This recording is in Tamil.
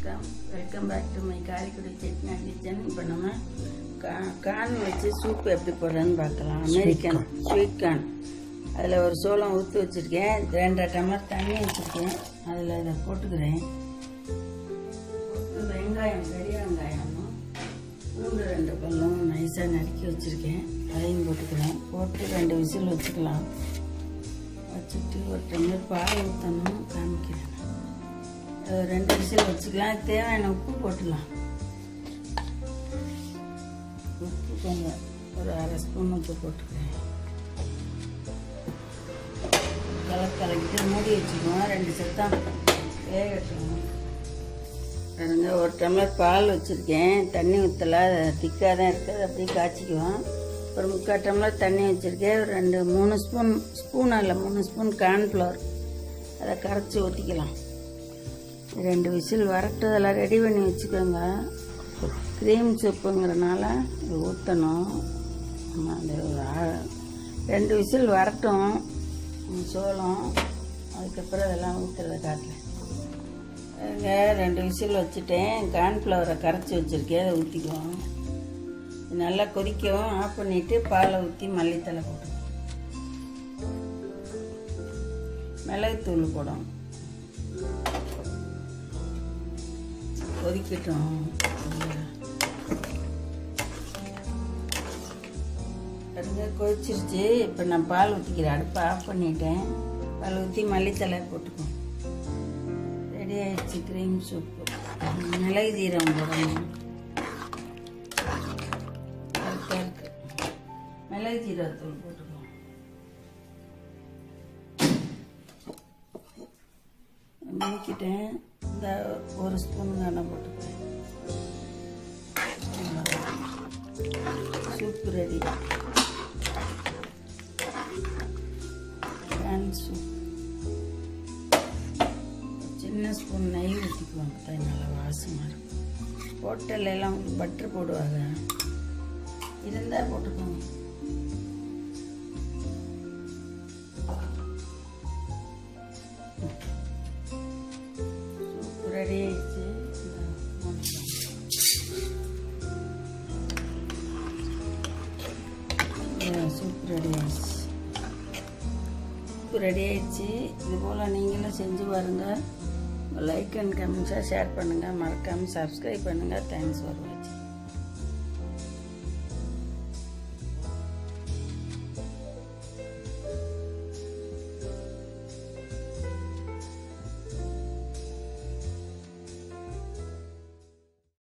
வணக்கம், welcome back to my Karaikudi Chetna kitchen. இப்போ நம்ம கார்ன் வச்சு சூப் எப்படி போடுறதுன்னு பார்க்கலாம். American sweet corn. அதில் ஒரு சோளம் ஊற்றி வச்சுருக்கேன், 2.5 டம்ளர் தண்ணி வச்சுருக்கேன். அதில் இதை போட்டுக்கிறேன். வெங்காயம், பெரிய வெங்காயமும் பூண்டு 2 பல்லும் நைஸாக நறுக்கி வச்சுருக்கேன், அதையும் போட்டுக்கிறேன். போட்டு 2 விசில் வச்சுக்கலாம். வச்சுட்டு ஒரு டம்ளர் பால் ஊற்றணும், காமிக்கிறேன். 2 விசில் வச்சுக்கலாம். தேவையான உப்பு போட்டுடலாம். உப்பு கொஞ்சம் ஒரு 1/2 ஸ்பூன் உப்பு போட்டுக்கிறேன். கலக்கிட்டு மூடி வச்சுக்குவோம். 2 சத்தம் வேகட்டும். பாருங்க, ஒரு டம்ளர் பால் வச்சுருக்கேன், தண்ணி ஊற்றல, திக்காக தான் இருக்குது. அப்படியே காய்ச்சிக்குவோம். ஒரு 3/4 டம்ளர் தண்ணி வச்சுருக்கேன். ஒரு 3 ஸ்பூன் அதில் 3 ஸ்பூன் கார்ன்ஃப்ளவர், அதை கரைச்சி ஊற்றிக்கலாம். 2 விசில் வரட்டும். அதெல்லாம் ரெடி பண்ணி வச்சுக்கோங்க. க்ரீம் சூப்புங்கிறனால இது ஊற்றணும். அந்த 2 விசில் வரட்டும் சோளம். அதுக்கப்புறம் இதெல்லாம் ஊற்றுறத காட்டல. 2 விசில் வச்சுட்டேன். கார்ன்ஃப்ளவரை கரைச்சி வச்சுருக்கேன், அதை ஊற்றிக்குவோம். நல்லா கொதிக்கவும் ஆஃப் பண்ணிவிட்டு பாலை ஊற்றி மல்லித்தலை போட்டுக்குவோம். மிளகுத்தூள் போடும். கொதிக்கட்டும். கொதிச்சிருச்சு. இப்போ நான் பால் ஊற்றிக்கிறேன். அடுப்பை ஆஃப் பண்ணிட்டேன். பால் ஊற்றி மல்லித்தலை போட்டுக்குவோம். ரெடி ஆயிடுச்சு க்ரீம் சூப்பு. மிளகு ஜீரகம் போடணும். மிளகு ஜீரகத்தூள் போட்டுக்குவோம். நுணுக்கிட்டேன். இந்த 1 ஸ்பூன் தானே போட்டுக்கிறேன். Soup ready. சூப். சின்ன ஸ்பூன் நெய் ஊற்றிக்குவாங்க, தான் நல்லா வாசமாக இருக்கும். ஹோட்டல்லாம் உங்களுக்கு பட்டர் போடுவாங்க, இருந்தால் போட்டுக்கோங்க. சூப் ரெடி ஆயிடுச்சு. சூப் ரெடி ஆயிடுச்சு. ரெடி ஆயிடுச்சு. இது போல் நீங்களும் செஞ்சு பாருங்கள். லைக் அண்ட் கமெண்ட்ஸாக ஷேர் பண்ணுங்கள். மறக்காமல் சப்ஸ்கிரைப் பண்ணுங்கள். தேங்க்ஸ் ஃபார் வாட்சிங்.